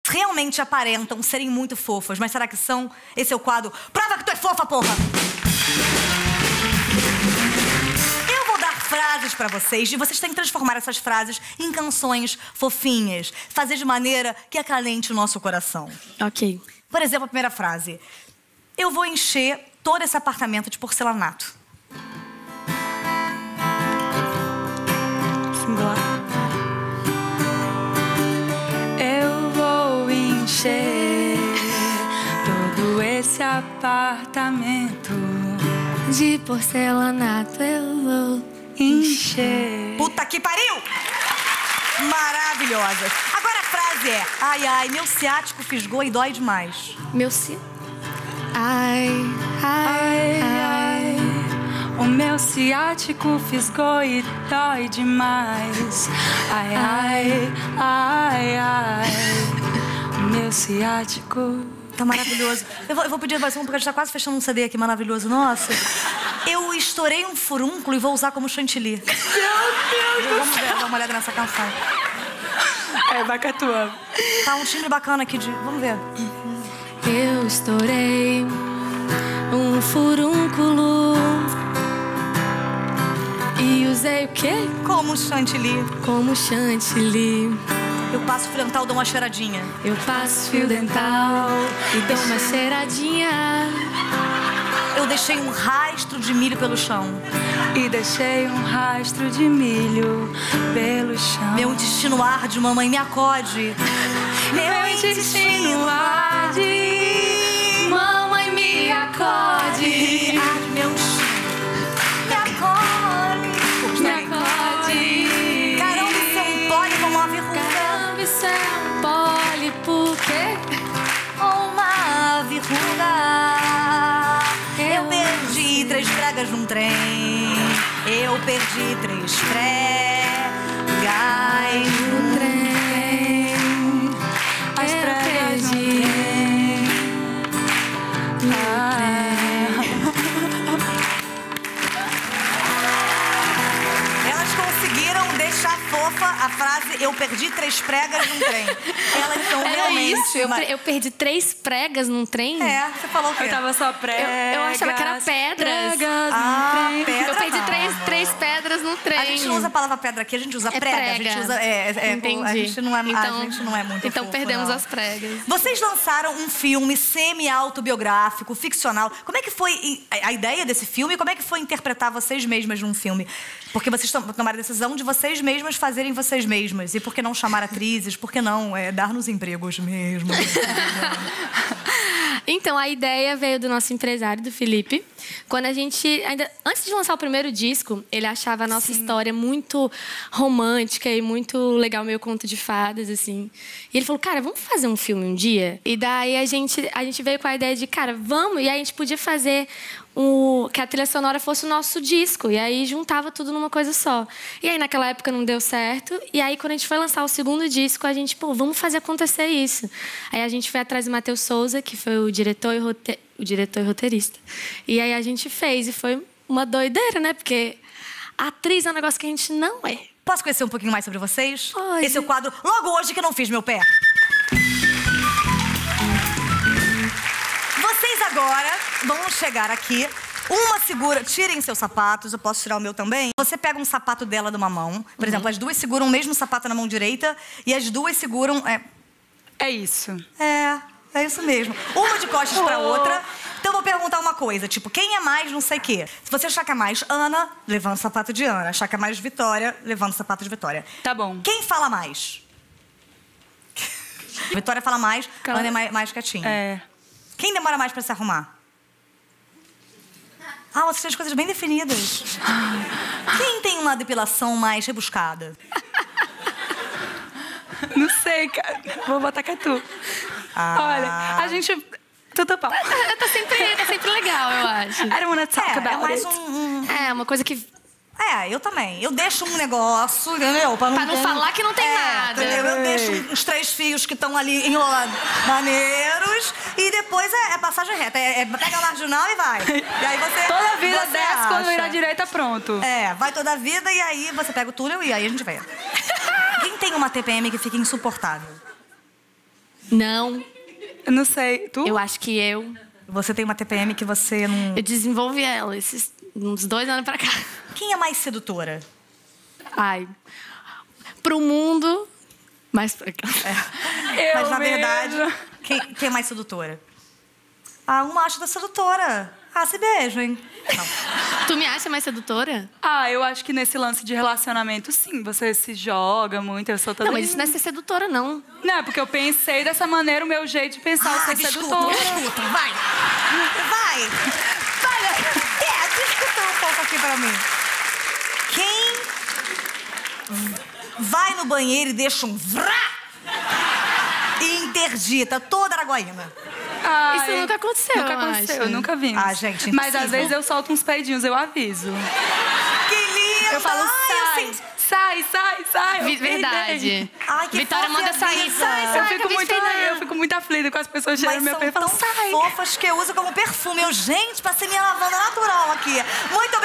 realmente aparentam serem muito fofas, mas será que são? Esse é o quadro Prova que tu é fofa, porra! Eu vou dar frases pra vocês e vocês têm que transformar essas frases em canções fofinhas. Fazer de maneira que acalente o nosso coração. Ok. Por exemplo, a primeira frase. Eu vou encher todo esse apartamento de porcelanato. Eu vou encher todo esse apartamento De porcelanato eu vou encher. Puta que pariu! Maravilhosas. Agora a frase é: ai, ai, meu ciático fisgou e dói demais. Meu ci... Ai, Ai, ai, o meu ciático fisgou e dói demais. Ai, ai, ai, ai, o meu ciático. Tá maravilhoso. Eu vou pedir mais um, porque a gente tá quase fechando um CD aqui maravilhoso. Nossa. Eu estourei um furúnculo e vou usar como chantilly. Meu Deus! Vamos ver, dar uma olhada nessa canção. É Vacatua. Tá um timbre bacana aqui de... Vamos ver. eu estourei um furúnculo e usei o quê? Como chantilly. Como chantilly. Eu passo fio dental, dou uma cheiradinha. Eu passo fio dental e dou uma cheiradinha. Eu deixei um rastro de milho pelo chão. E deixei um rastro de milho pelo chão. Meu intestino arde, mamãe, me acode. Meu intestino arde, mamãe me acode. Arde meu intestino. Me acode. Me acode. Caramba, isso é um pólipo, uma verruga. Caramba, isso é um pólipo, quê? Uma verruga. Eu perdi 3 pregas num trem. Eu perdi 3 pregas No trem. As Eu pregas no perdi. trem. Elas conseguiram deixar fofa a frase eu perdi 3 pregas num trem. Elas são É realmente... isso, eu perdi 3 pregas num trem? É, você falou o quê? Eu tava só pregas. Eu achava que era pedras. Pregas Ah, no trem. pedra Eu perdi não. 3 pedras num trem. A gente não usa a palavra pedra aqui, a gente usa prega. A gente usa... Entendi. A gente não é, então, a gente não é muito Então fofo, perdemos não. as pregas. Vocês lançaram um filme semi-autobiográfico, ficcional. Como é que foi a ideia desse filme? Como é que foi interpretar vocês mesmas num filme? Porque vocês tomaram a decisão de vocês mesmas fazerem vocês mesmas. E por que não chamar atrizes? Por que não dar-nos empregos mesmo? Então, a ideia veio do nosso empresário, do Felipe. Quando a gente... Antes de lançar o primeiro disco, ele achava a nossa história muito romântica e muito legal, meio conto de fadas, assim. E ele falou, cara, vamos fazer um filme um dia? E daí a gente veio com a ideia de, cara, vamos. E aí a gente podia fazer que a trilha sonora fosse o nosso disco. E aí juntava tudo numa coisa só. E aí naquela época não deu certo. E aí quando a gente foi lançar o segundo disco, a gente, vamos fazer acontecer isso. Aí a gente foi atrás do Matheus Souza, que foi o diretor e roteirista. E aí a gente fez. E foi uma doideira, né? Porque a atriz é um negócio que a gente não é. Posso conhecer um pouquinho mais sobre vocês? Pode. Esse é o quadro Logo Hoje Que Não Fiz Meu Pé. Vocês agora vão chegar aqui. Uma segura... Tirem seus sapatos, eu posso tirar o meu também. Você pega um sapato dela de uma mão. Por exemplo, as duas seguram o mesmo sapato na mão direita e as duas seguram... É isso. É isso mesmo. Uma de costas pra outra. Então eu vou perguntar uma coisa, tipo, quem é mais não sei o quê? Se você achar que é mais Ana, levanta o sapato de Ana. Achar que é mais Vitória, levanta o sapato de Vitória. Tá bom. Quem fala mais? Vitória fala mais, Cala- Ana é mais quietinha. É. Quem demora mais pra se arrumar? Ah, vocês têm as coisas bem definidas. Quem tem uma depilação mais rebuscada? Não sei, cara. Vou botar Catu. Olha, a gente... Tudo bom. Tá sempre legal, eu acho. I don't wanna talk about É mais it. É, uma coisa que... Eu também. Eu deixo um negócio, entendeu? Pra não falar que não tem nada. Entendeu? Eu deixo uns 3 fios que estão ali enrolando maneiros e depois é passagem reta. Pega a marginal e vai. E aí você... Toda a vida você desce, quando acha. virar direita, pronto. Vai toda a vida e aí você pega o túnel e aí a gente vê. Quem tem uma TPM que fica insuportável? Não. Eu não sei. Tu? Eu acho que eu Você tem uma TPM que você não... desenvolvi ela uns 2 anos pra cá. Quem é mais sedutora? Ai. Pro mundo, mas pra cá. Mas, na verdade, quem é mais sedutora? Ah, um macho da sedutora. Ah, se beijo, hein? Não. Tu me acha mais sedutora? Eu acho que nesse lance de relacionamento, sim. Você se joga muito, eu sou toda... Não, mas isso não é ser sedutora, não. Não, é porque eu pensei dessa maneira, o meu jeito de pensar, eu ser sedutora. Discutam, vai! Vai! Discutam um pouco aqui pra mim. Quem vai no banheiro e deixa um vrá e interdita toda a Araguaína? Isso nunca aconteceu, Nunca aconteceu, eu nunca vi. Gente, mas às impossível. vezes eu solto uns peidinhos, eu aviso. Que lindo! Eu falo, Ai, sai. Verdade. Ai, que Vitória fofa, manda sair, avisa. sai. Eu fico muito aflita com as pessoas cheirando Mas meu são peito. tão Eu falo, sai. fofas que eu uso como perfume. Gente, passei minha lavanda natural aqui. Muito